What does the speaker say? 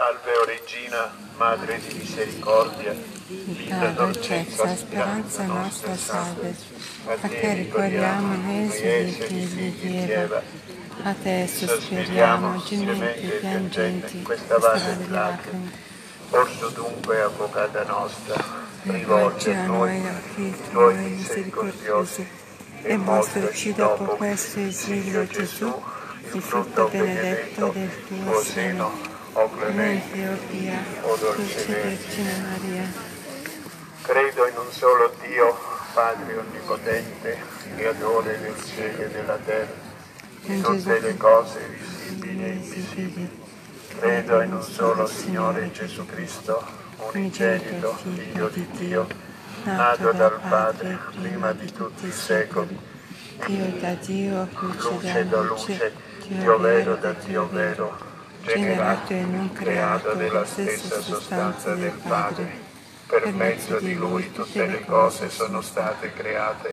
Salve, o Regina, Madre di misericordia, vita, dolcezza, speranza nostra, salve. A te ricorriamo noi figli di Eva, a te sospiriamo, gementi e piangenti in questa vale di lacrime. Orso dunque, avvocata nostra, rivolge a noi i tuoi misericordiosi, e mostraci dopo questo esilio Gesù, il frutto benedetto del tuo seno, o clemente, o pia, o dolce Vergine Maria. Credo in un solo Dio, Padre onnipotente, creatore del cielo e della terra, di tutte le cose visibili e invisibili. Credo in un solo Signore Gesù Cristo, unigenito, Figlio di Dio, nato dal Padre prima di tutti i secoli, Dio da Dio, luce da luce, Dio vero da Dio vero, generato e non creato della stessa sostanza del Padre. Per mezzo di Lui tutte le cose sono state create